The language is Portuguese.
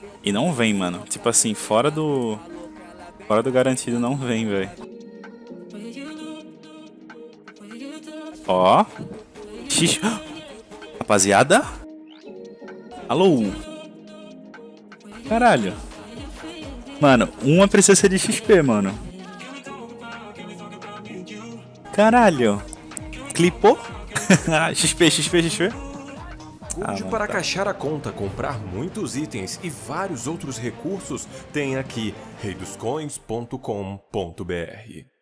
E não vem, mano. Tipo assim, fora do garantido não vem, velho. Ó. Xixi. Rapaziada? Alô? Caralho. Mano, uma precisa ser de XP, mano. Caralho. Clipou? XP, XP, XP. Gold Mano, para tá. caixar a conta, comprar muitos itens e vários outros recursos, tem aqui reidoscoins.com.br.